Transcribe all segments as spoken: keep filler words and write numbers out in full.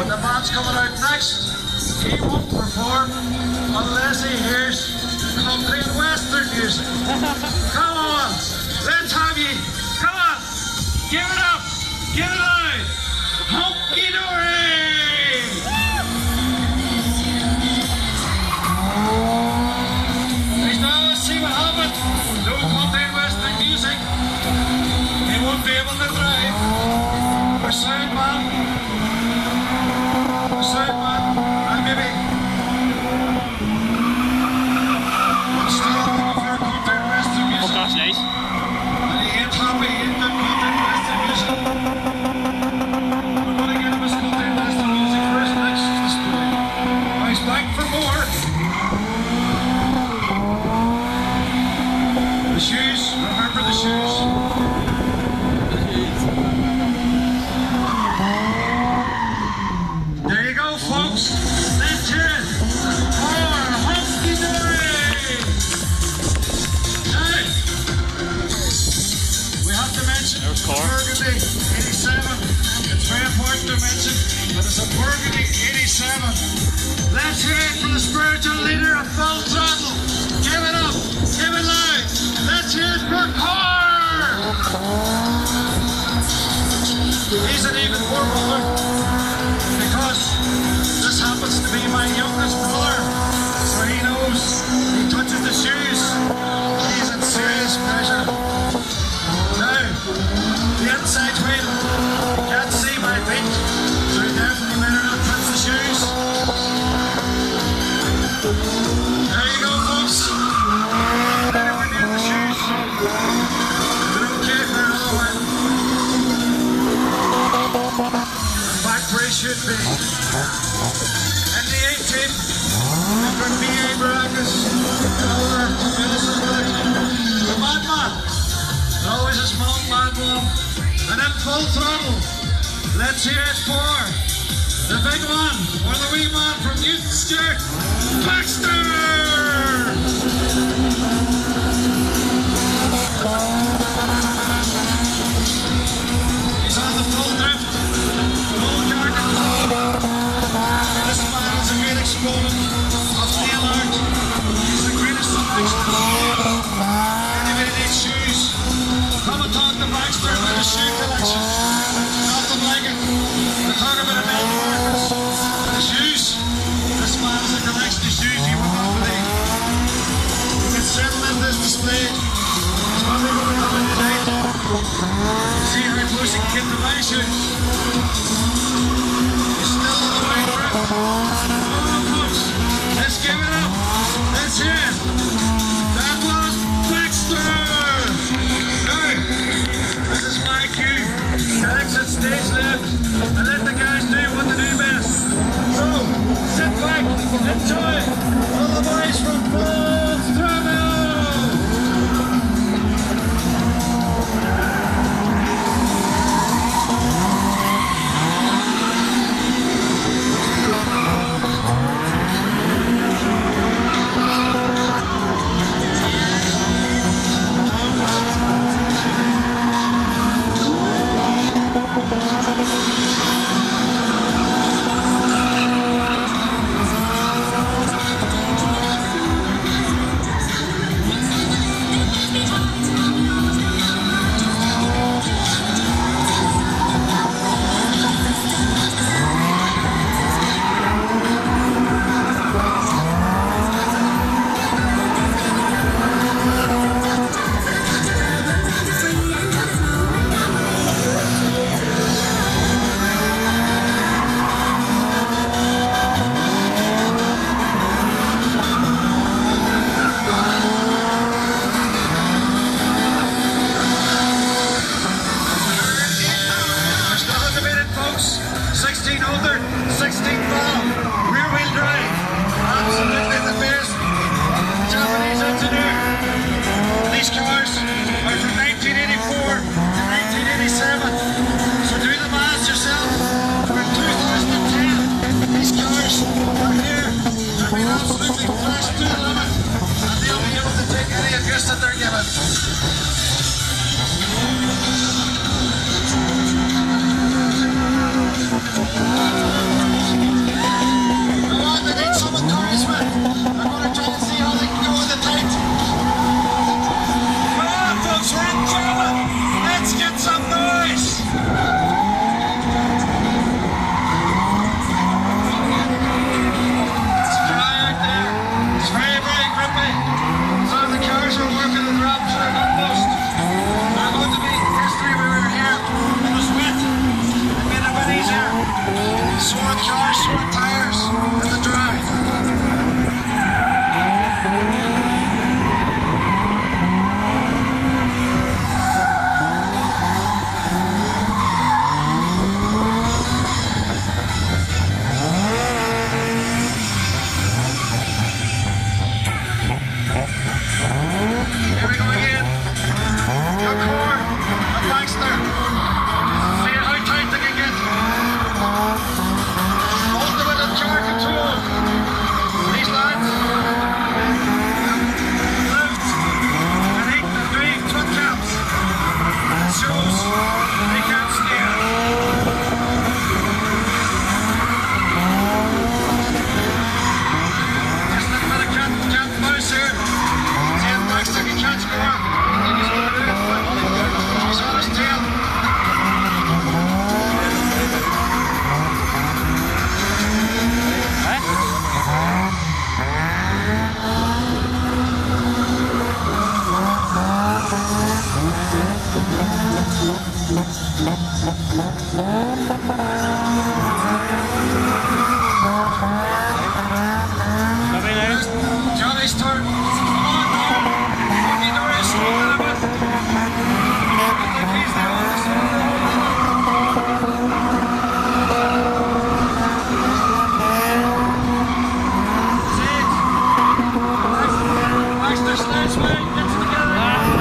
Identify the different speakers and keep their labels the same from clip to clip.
Speaker 1: But the man's coming out next. He won't perform unless he hears country and western music. Come on, let's have you. Come on, give it up, give it out. Hunky Dory! He's now, let's see what happens. No country and western music. He won't be able to drive. Our sound man. Our sound man. And maybe. Still looking for country and western music.
Speaker 2: Oh gosh, nice.
Speaker 1: And he ain't happy, he ain't got country and western music. We're going to get him his country and western music for his next display. Now he's back for more. The shoes, remember the shoes. There you go, folks. Let's hear it for Hunky Dory. Now, we have to mention Burgundy eighty-seven. It's very important to mention that it's a Burgundy eighty-seven. Let's hear it for the spiritual leader of Full Throttle. Give it up, give it loud. Let's hear it for Carr. He's an even more brother because this happens to be my youngest brother, so he knows he touches the shoes. He's in serious pleasure. Now, the inside wheel, you can't see my feet, so he definitely better not touch the shoes. There you go, folks. Never near the shoes. They're okay for another while. Back where he should be. And the A-team, we've got B A Baracus, Elder, Millicent Village, the Madman, always a small mad one, and then Full Throttle. Let's hear it for the big one, or the wee man from Newton Stewart, Baxter! He's on the full drift, full jargon. This man is a great exponent of nail art. He's the greatest selection. Anybody needs shoes, come and talk to Baxter about his shoe collection. Nothing like it. We talk about a million markets. The shoes. This man has a collection of shoes you will not believe. You can settle in this display. It's probably going to come in tonight. See how close you can get to my shoes. He's still on the way for it. Come on, folks. Let's give it up. Let's hear it. That was Baxter. Now, this is my cue. Exit stage left and let the guys do what they do best. So, sit back, enjoy all the boys from Full Throttle. That they're given. Sore cars, sore tires, and the drive. Here we go again. Your core, a Baxter. See how tight they can get. Ultimate jar control. These lads lived and eaten and breathed twin caps. It shows they can't steer. Just a little bit of cat, cat and mouse here. See if Baxter can catch more. He's going to do it, but he's on his tail. Johnny's turn. Come on now. Hockey Dory slow a little bit. I think he's the oldest one. See it? Baxter slides way, gets together.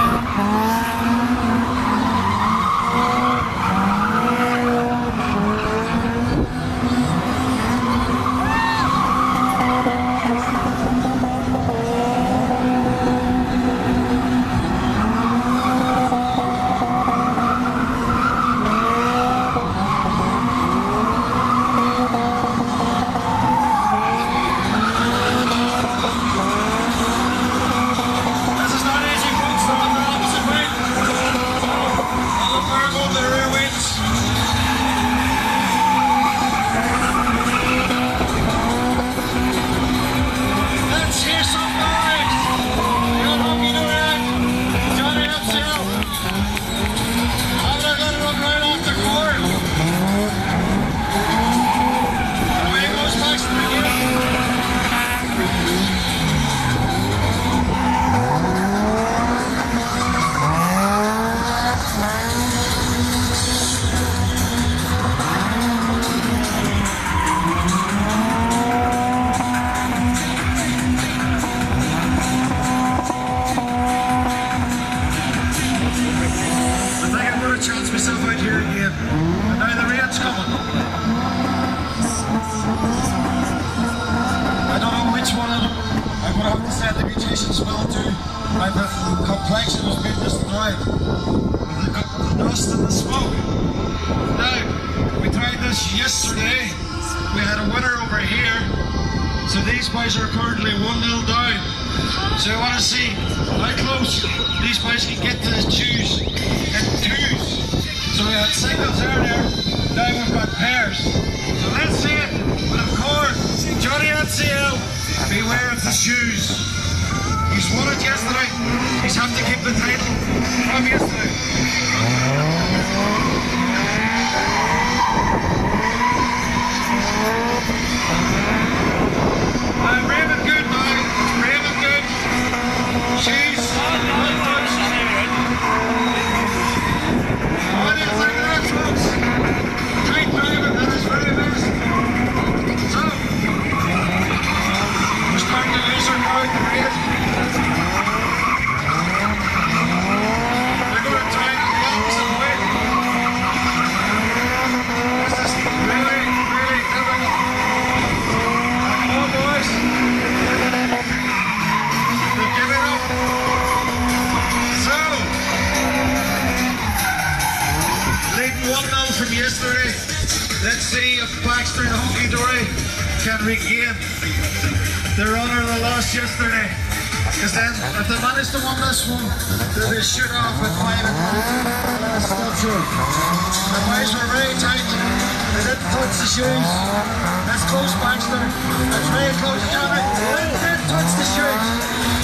Speaker 1: This is not easy, folks. They're on the opposite way. All the power going to the rear wings. Let's hear some noise. You're Hockey Dory. Johnny himself. How they're going to run right off the core. Away goes Baxter again. I think I'm going to chance myself out here again. And now the rain's coming. I don't know which one of them I'm going to have to send the mutations well to. My complexion has been destroyed with the, the dust and the smoke. Now, we tried this yesterday. We had a winner over here. So these boys are currently one nil down. So I want to see how close these boys can get to the twos and twos. So we had singles earlier, now we've got pairs. So let's see it. But of course, Johnny N C L, beware of the shoes. He's won it yesterday. He's have to keep the title from yesterday. I'm raving good now. Raving good. Shoes. What do you think of that, folks? Tight driving at his very best. So, we're starting to lose our crowd to rate. We're going to try and the opposite way. This is really, really difficult. Come on, boys. They're giving up. So, leading one nil from yesterday. Let's see if Baxter and Hockey Dory can regain their honour they lost yesterday. Because then, if they manage to win this one, they'll be shoot off with five and last stop through. The boys were very tight. They didn't touch the shoes. That's close, Baxter. That's very close, Johnny. They didn't touch the shoes.